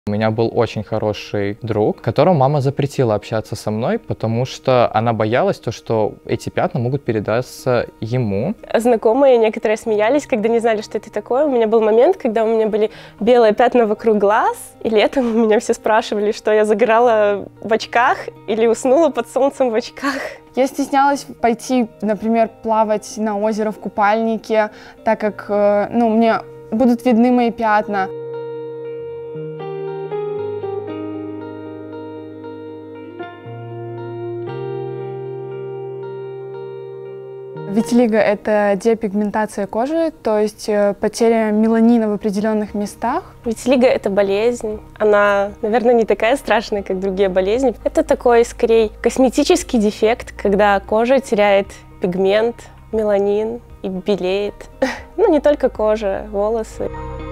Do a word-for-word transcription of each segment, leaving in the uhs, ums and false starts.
У меня был очень хороший друг, которому мама запретила общаться со мной, потому что она боялась, то, что эти пятна могут передаться ему. Знакомые некоторые смеялись, когда не знали, что это такое. У меня был момент, когда у меня были белые пятна вокруг глаз, и летом у меня все спрашивали, что я загорала в очках или уснула под солнцем в очках. Я стеснялась пойти, например, плавать на озеро в купальнике, так как, ну, мне будут видны мои пятна. Витилиго – это депигментация кожи, то есть потеря меланина в определенных местах. Витилиго – это болезнь. Она, наверное, не такая страшная, как другие болезни. Это такой, скорее, косметический дефект, когда кожа теряет пигмент, меланин и белеет. Ну, не только кожа, волосы.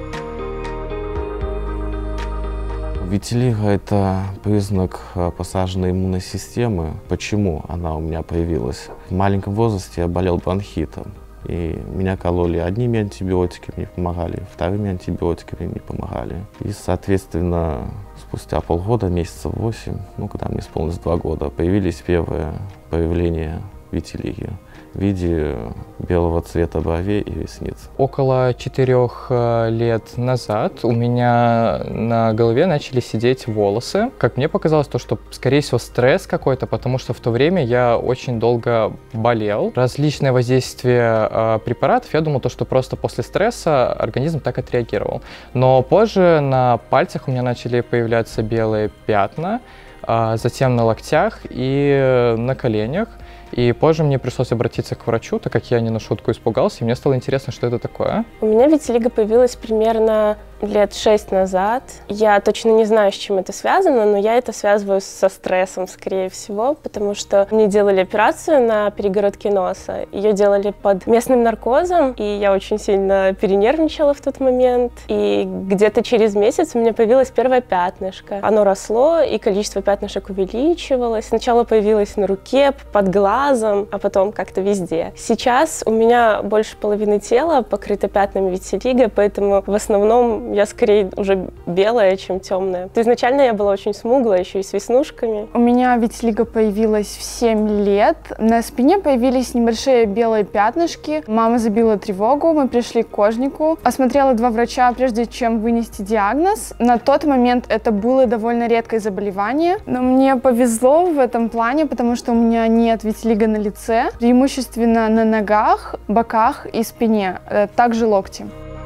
Витилиго – это признак посаженной иммунной системы. Почему она у меня появилась? В маленьком возрасте я болел бронхитом, и меня кололи одними антибиотиками, не помогали, вторыми антибиотиками не помогали. И, соответственно, спустя полгода, месяцев восемь, ну, когда мне исполнилось два года, появились первые проявления витилиги в виде белого цвета бровей и ресниц. Около четырех лет назад у меня на голове начали сидеть волосы. Как мне показалось, то, что, скорее всего, стресс какой-то, потому что в то время я очень долго болел. Различные воздействия э, препаратов, я думал, то, что просто после стресса организм так отреагировал. Но позже на пальцах у меня начали появляться белые пятна, э, затем на локтях и на коленях. И позже мне пришлось обратиться к врачу, так как я не на шутку испугался, и мне стало интересно, что это такое. У меня витилиго появилась примерно лет шесть назад. Я точно не знаю, с чем это связано, но я это связываю со стрессом, скорее всего, потому что мне делали операцию на перегородке носа. Ее делали под местным наркозом, и я очень сильно перенервничала в тот момент. И где-то через месяц у меня появилось первое пятнышко. Оно росло, и количество пятнышек увеличивалось. Сначала появилось на руке, под глазом, а потом как-то везде. Сейчас у меня больше половины тела покрыто пятнами витилиго, поэтому в основном я скорее уже белая, чем темная. Изначально я была очень смуглая, еще и с веснушками. У меня витилиго появилась в семь лет. На спине появились небольшие белые пятнышки. Мама забила тревогу, мы пришли к кожнику. Осмотрела два врача, прежде чем вынести диагноз. На тот момент это было довольно редкое заболевание. Но мне повезло в этом плане, потому что у меня нет витилиго на лице. Преимущественно на ногах, боках и спине, также локти.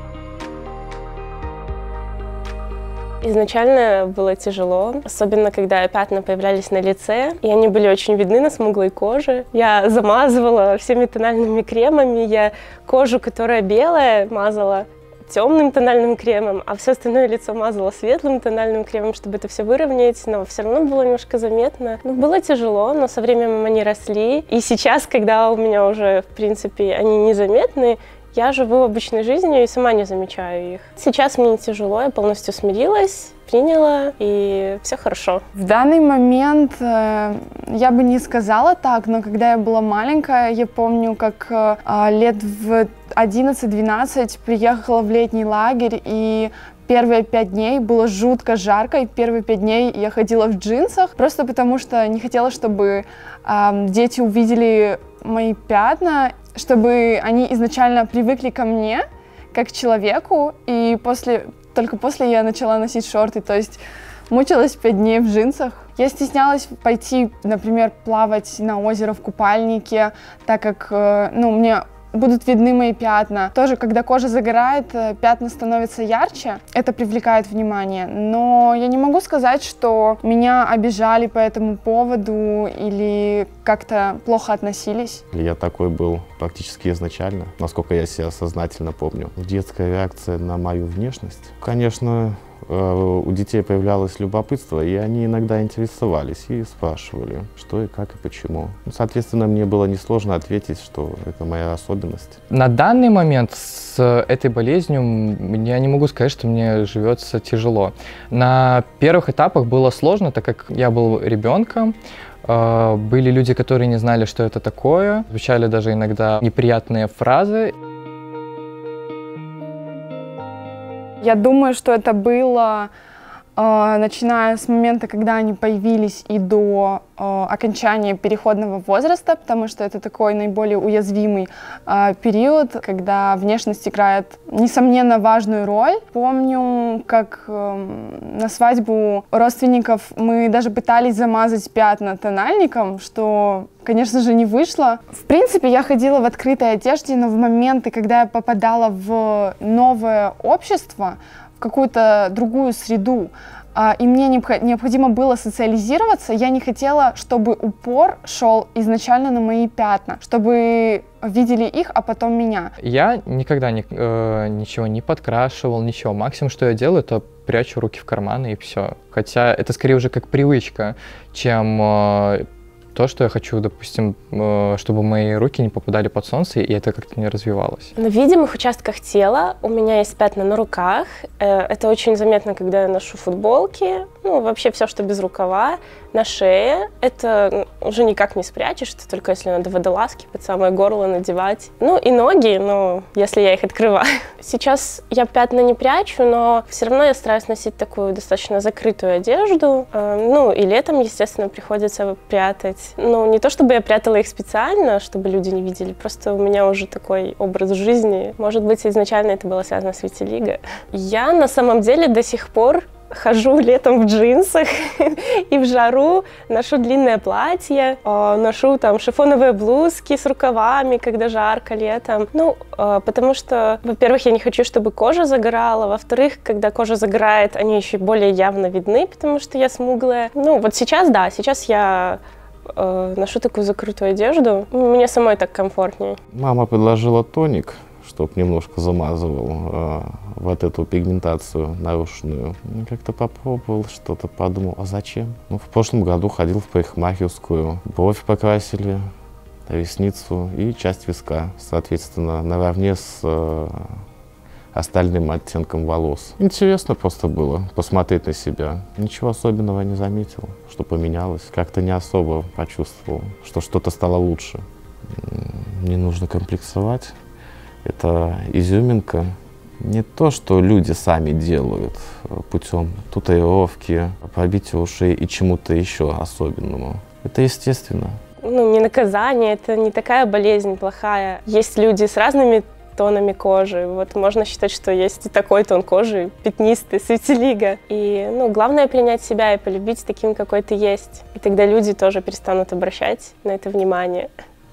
Изначально было тяжело, особенно когда пятна появлялись на лице, и они были очень видны на смуглой коже. Я замазывала всеми тональными кремами, я кожу, которая белая, мазала темным тональным кремом, а все остальное лицо мазала светлым тональным кремом, чтобы это все выровнять, но все равно было немножко заметно. Ну, было тяжело, но со временем они росли, и сейчас, когда у меня уже, в принципе, они незаметны, я живу обычной жизнью и сама не замечаю их. Сейчас мне не тяжело, я полностью смирилась, приняла, и все хорошо. В данный момент э, я бы не сказала так, но когда я была маленькая, я помню, как э, лет в одиннадцать-двенадцать приехала в летний лагерь, и первые пять дней было жутко жарко, и первые пять дней я ходила в джинсах, просто потому что не хотела, чтобы э, дети увидели мои пятна, чтобы они изначально привыкли ко мне, как к человеку, и после, только после я начала носить шорты, то есть мучилась пять дней в джинсах. Я стеснялась пойти, например, плавать на озеро в купальнике, так как, ну, мне будут видны мои пятна. Тоже, когда кожа загорает, пятна становятся ярче, это привлекает внимание. Но я не могу сказать, что меня обижали по этому поводу или как-то плохо относились. Я такой был практически изначально, насколько я себя сознательно помню. Детская реакция на мою внешность, конечно, у детей появлялось любопытство, и они иногда интересовались и спрашивали, что и как и почему. Соответственно, мне было несложно ответить, что это моя особенность. На данный момент с этой болезнью я не могу сказать, что мне живется тяжело. На первых этапах было сложно, так как я был ребенком. Были люди, которые не знали, что это такое. Звучали даже иногда неприятные фразы. Я думаю, что это было э, начиная с момента, когда они появились, и до э, окончания переходного возраста, потому что это такой наиболее уязвимый э, период, когда внешность играет, несомненно, важную роль. Помню, как э, на свадьбу родственников мы даже пытались замазать пятна тональником, что, конечно же, не вышло. В принципе, я ходила в открытой одежде, но в моменты, когда я попадала в новое общество, в какую-то другую среду, и мне необходимо было социализироваться, я не хотела, чтобы упор шел изначально на мои пятна, чтобы видели их, а потом меня. Я никогда не, э, ничего не подкрашивал, ничего. Максимум, что я делаю, это прячу руки в карманы и все. Хотя это скорее уже как привычка, чем э, то, что я хочу, допустим, э, чтобы мои руки не попадали под солнце, и это как-то не развивалось. На видимых участках тела у меня есть пятна на руках. Это очень заметно, когда я ношу футболки, ну, вообще все, что без рукава. На шее это уже никак не спрячешь, это только если надо водолазки под самое горло надевать. Ну и ноги, но если я их открываю. Сейчас я пятна не прячу, но все равно я стараюсь носить такую достаточно закрытую одежду. Ну и летом, естественно, приходится прятать. Ну не то, чтобы я прятала их специально, чтобы люди не видели, просто у меня уже такой образ жизни. Может быть, изначально это было связано с витилиго. Я на самом деле до сих пор хожу летом в джинсах и в жару ношу длинное платье, ношу там шифоновые блузки с рукавами, когда жарко летом. Ну, потому что, во-первых, я не хочу, чтобы кожа загорала, во-вторых, когда кожа загорает, они еще более явно видны, потому что я смуглая. Ну, вот сейчас, да, сейчас я э, ношу такую закрытую одежду, мне самой так комфортнее. Мама предложила тоник, чтоб немножко замазывал э, вот эту пигментацию нарушенную. Как-то попробовал, что-то подумал, а зачем? Ну, в прошлом году ходил в парикмахерскую, бровь покрасили, ресницу и часть виска, соответственно, наравне с э, остальным оттенком волос. Интересно просто было посмотреть на себя. Ничего особенного не заметил, что поменялось. Как-то не особо почувствовал, что что-то стало лучше. Не нужно комплексовать. Это изюминка. Не то, что люди сами делают путем татуировки, пробития ушей и чему-то еще особенному. Это естественно. Ну, не наказание, это не такая болезнь плохая. Есть люди с разными тонами кожи. Вот можно считать, что есть и такой тон кожи, пятнистый, с витилиго. И, ну, главное принять себя и полюбить таким, какой ты есть. И тогда люди тоже перестанут обращать на это внимание.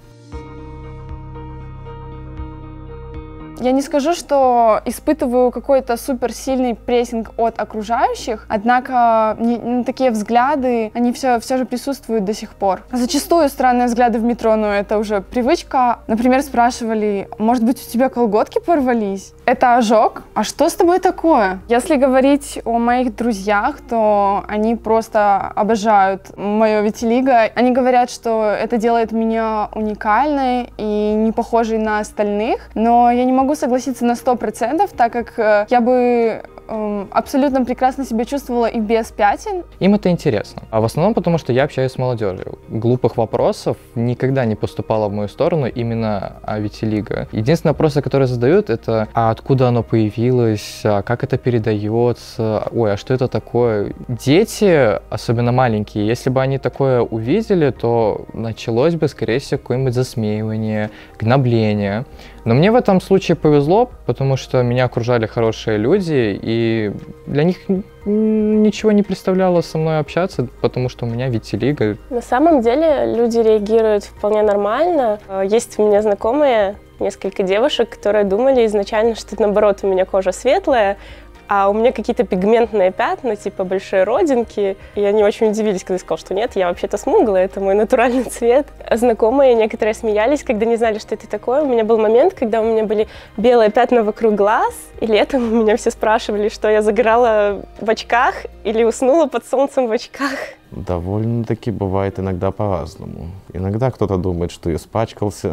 Я не скажу, что испытываю какой-то суперсильный прессинг от окружающих, однако не, ну, такие взгляды, они все, все же присутствуют до сих пор. Зачастую странные взгляды в метро, но это уже привычка. Например, спрашивали, может быть, у тебя колготки порвались? Это ожог? А что с тобой такое? Если говорить о моих друзьях, то они просто обожают мое витилиго. Они говорят, что это делает меня уникальной и не похожей на остальных, но я не могу согласиться на сто процентов, так как э, я бы э, абсолютно прекрасно себя чувствовала и без пятен. Им это интересно. А в основном потому, что я общаюсь с молодежью. Глупых вопросов никогда не поступало в мою сторону именно о витилиго. Единственные вопросы, которые задают, это а откуда оно появилось, а как это передается, ой, а что это такое? Дети, особенно маленькие, если бы они такое увидели, то началось бы, скорее всего, какое-нибудь засмеивание, гнобление. Но мне в этом случае повезло, потому что меня окружали хорошие люди, и для них ничего не представляло со мной общаться, потому что у меня витилиго. На самом деле люди реагируют вполне нормально. Есть у меня знакомые, несколько девушек, которые думали изначально, что наоборот у меня кожа светлая, а у меня какие-то пигментные пятна, типа большие родинки. И они очень удивились, когда я сказала, что нет, я вообще-то смуглая, это мой натуральный цвет. А знакомые некоторые смеялись, когда не знали, что это такое. У меня был момент, когда у меня были белые пятна вокруг глаз, и летом у меня все спрашивали, что я загорала в очках или уснула под солнцем в очках. Довольно-таки бывает иногда по-разному. Иногда кто-то думает, что я испачкался,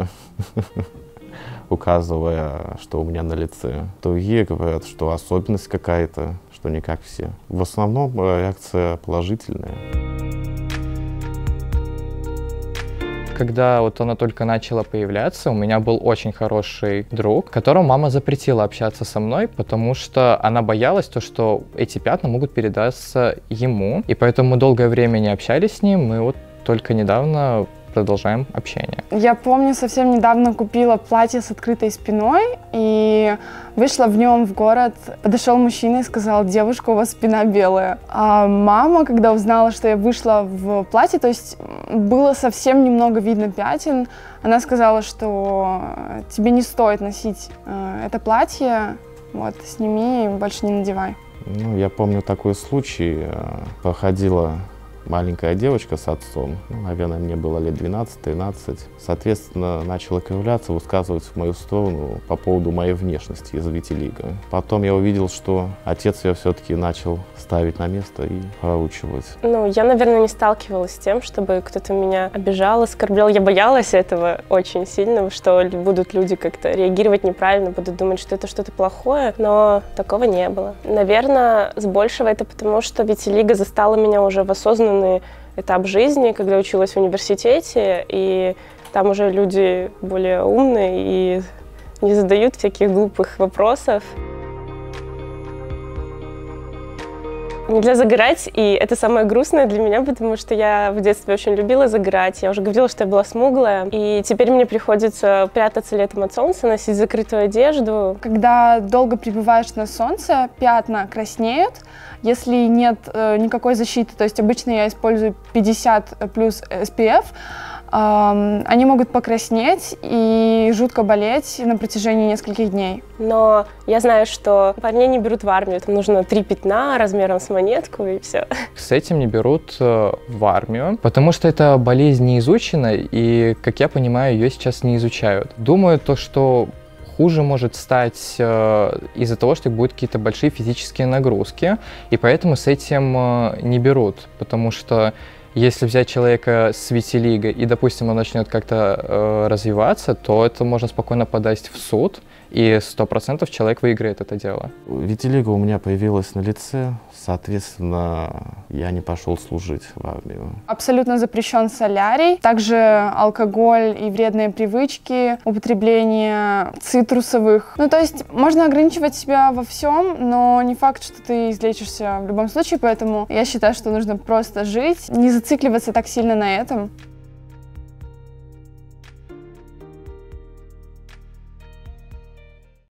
указывая, что у меня на лице. Другие говорят, что особенность какая-то, что не как все. В основном реакция положительная. когда вот она только начала появляться, у меня был очень хороший друг, которому мама запретила общаться со мной, потому что она боялась то, что эти пятна могут передаться ему. И поэтому мы долгое время не общались с ним, мы вот только недавно продолжаем общение. Я помню, совсем недавно купила платье с открытой спиной и вышла в нем в город. Подошел мужчина и сказал: девушка, у вас спина белая. А мама, когда узнала, что я вышла в платье, то есть было совсем немного видно пятен, она сказала, что тебе не стоит носить э, это платье, вот, сними и больше не надевай. Ну, я помню такой случай. Походила маленькая девочка с отцом, ну, наверное, мне было лет двенадцать-тринадцать, соответственно, начала кривляться, высказывать в мою сторону по поводу моей внешности из витилиго. Потом я увидел, что отец ее все-таки начал ставить на место и проучивать. Ну, я, наверное, не сталкивалась с тем, чтобы кто-то меня обижал, оскорблял. Я боялась этого очень сильно, что будут люди как-то реагировать неправильно, будут думать, что это что-то плохое, но такого не было. Наверное, с большего это потому, что витилиго застала меня уже в осознанном этап жизни, когда училась в университете, и там уже люди более умные и не задают всяких глупых вопросов. Нельзя загорать, и это самое грустное для меня, потому что я в детстве очень любила загорать. Я уже говорила, что я была смуглая, и теперь мне приходится прятаться летом от солнца, носить закрытую одежду. Когда долго пребываешь на солнце, пятна краснеют, если нет э, никакой защиты. То есть обычно я использую пятьдесят плюс эс пи эф. Э, они могут покраснеть и жутко болеть на протяжении нескольких дней. Но я знаю, что парней не берут в армию. Там нужно три пятна размером с монетку, и все. С этим не берут э, в армию, потому что эта болезнь не изучена, и, как я понимаю, ее сейчас не изучают. Думаю, то, что хуже может стать э, из-за того, что будут какие-то большие физические нагрузки, и поэтому с этим э, не берут, потому что если взять человека с витилиго и, допустим, он начнет как-то э, развиваться, то это можно спокойно подать в суд, и сто процентов человек выиграет это дело. Витилиго у меня появилась на лице, соответственно, я не пошел служить в армию. Абсолютно запрещен солярий, также алкоголь и вредные привычки, употребление цитрусовых. Ну, то есть можно ограничивать себя во всем, но не факт, что ты излечишься в любом случае, поэтому я считаю, что нужно просто жить, не зацикливаться так сильно на этом.